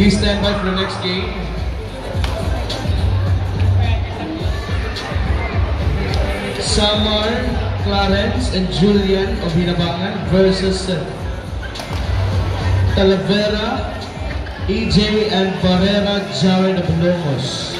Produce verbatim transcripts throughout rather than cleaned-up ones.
Please stand by for the next game. Samar, Clarence, and Julian of Binabangan versus Talavera, E J, and Barrera, Jared of Lomos.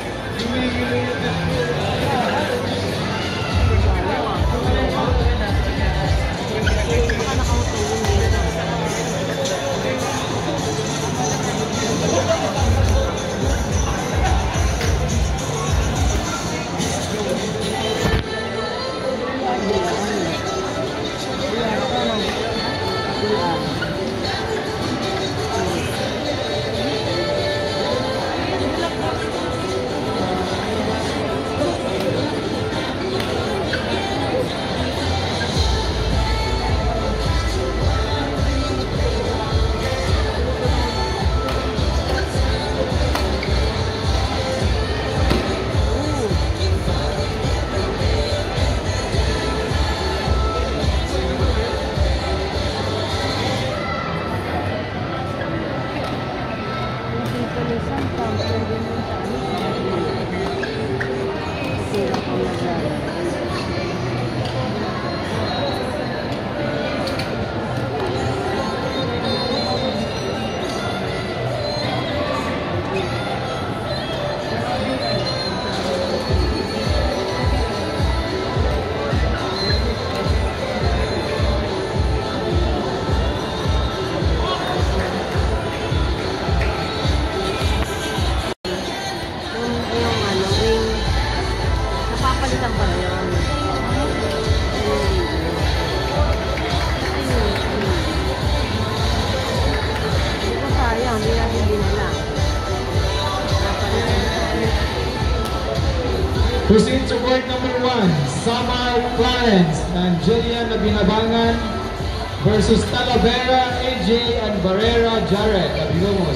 Proceed to court number one, Samar, Clarence, and Julian of Binabangan versus Talavera, A J, and Barrera, Jared of Lomos.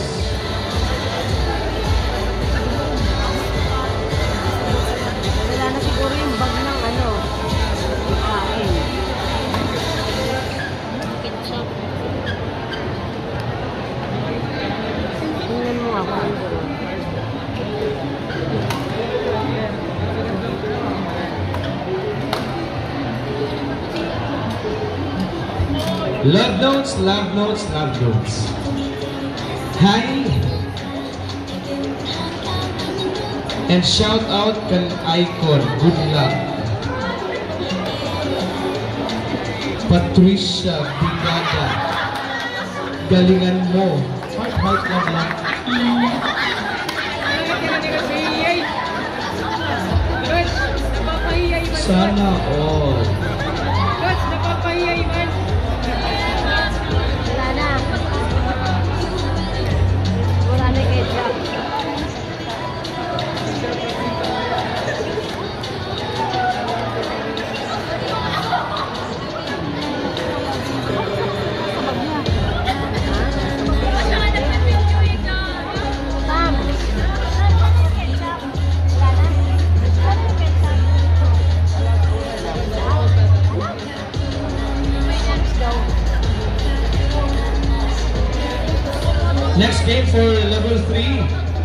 Wala na siguro yung bag ng ano, kain. Ketchup. Tingnan mo ako. Love notes, love notes, love notes. Hi and shout out kan Icon. Good luck. Patricia Bigada. Galingan mo. Heart, heart, love, love. Sana all. Next game for level three.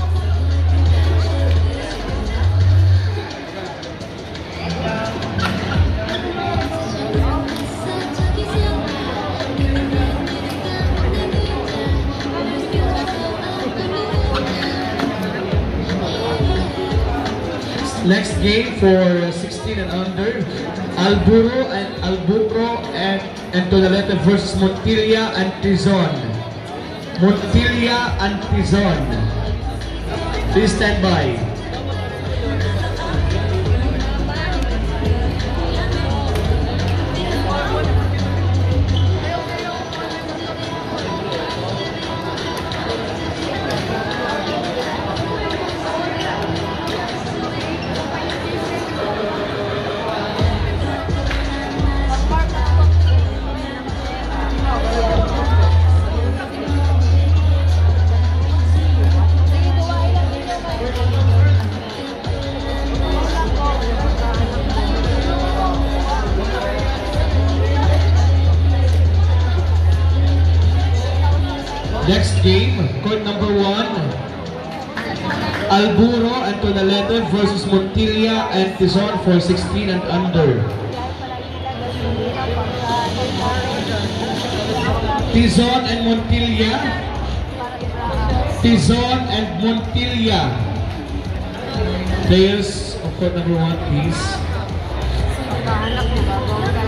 Next game for sixteen and under, Alburo and Albucro and Antonaleta versus Montilla and Tizon. Montilla and Tizon. Please stand by. Next game, court number one. Alburo and Tonalete versus Montilla and Tizon for sixteen and under. Tizon and Montilla. Tizon and Montilla. Players of court number one, please. Anak mo ba?